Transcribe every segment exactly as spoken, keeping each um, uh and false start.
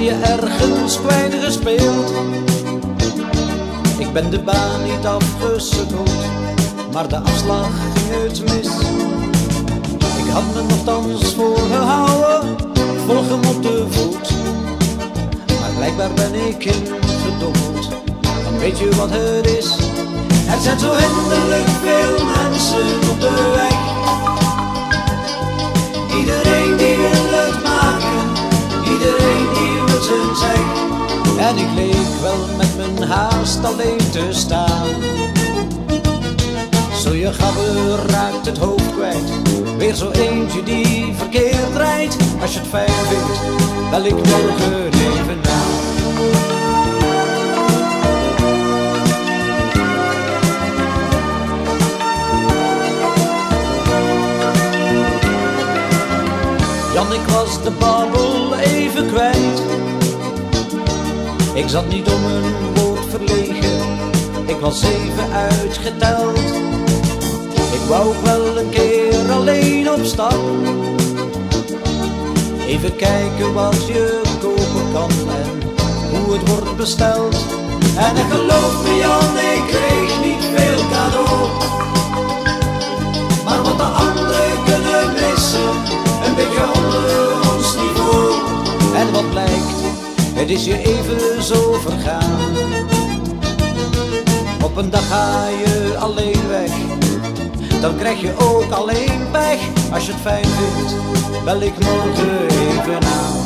je ergens kwijtgespeeld. Ik ben de baan niet afgesukkeld, maar de afslag ging het mis. Ik had me nogthans voorgehouden, volg hem op de voet. Maar blijkbaar ben ik ingedommeld, dan weet je wat het is. Er zijn zo hinderlijk veel mensen op de weg. Iedereen die wil het maken, iedereen die wil zijn zeg. En ik leek wel met mijn haast alleen te staan. Zo je gabber raakt het hoofd kwijt, weer zo eentje die verkeerd rijdt. Als je het fijn vindt, bel ik morgen even na. Jan, ik was de babbel even kwijt. Ik zat niet om een woord verlegen, ik was even uitgeteld. Ik wou ook wel een keer alleen op stap, even kijken wat je kopen kan en hoe het wordt besteld. En ik geloof me Jan, ik kreeg niet veel cadeau, maar wat de anderen kunnen missen, een beetje onder ons niveau. En wat blijkt, het is je even zo vergaan. Op een dag ga je alleen weg, dan krijg je ook alleen pech. Als je het fijn vindt, bel ik morgen even aan.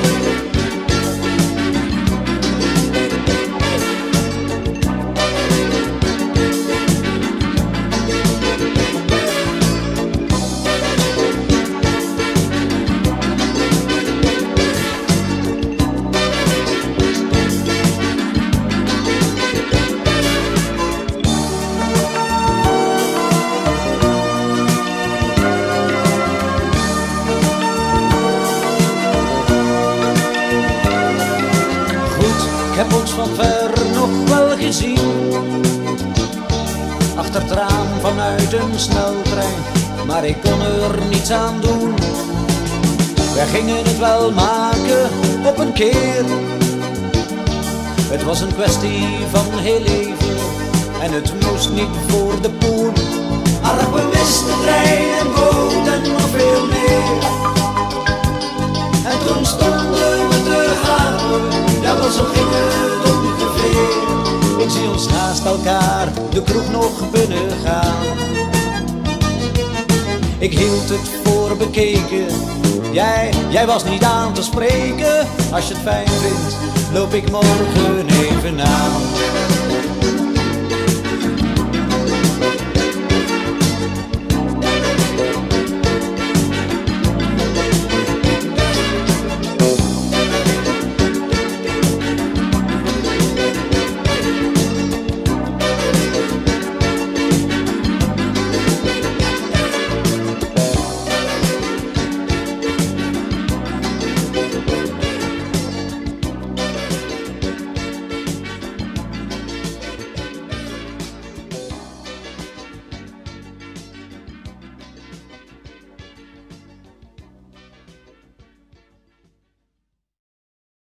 Ik heb ons van ver nog wel gezien, achter het raam vanuit een sneltrein, maar ik kon er niets aan doen. Wij gingen het wel maken op een keer, het was een kwestie van heel even en het moest niet voor de poen. Maar we misten trein en boot en nog veel meer. En toen stonden we te gapen, ja wel zo ging het ongeveer. Ik zie ons naast elkaar de kroeg nog binnen gaan. Ik hield het voor bekeken, jij, jij was niet aan te spreken. Als je het fijn vindt, loop ik morgen even aan.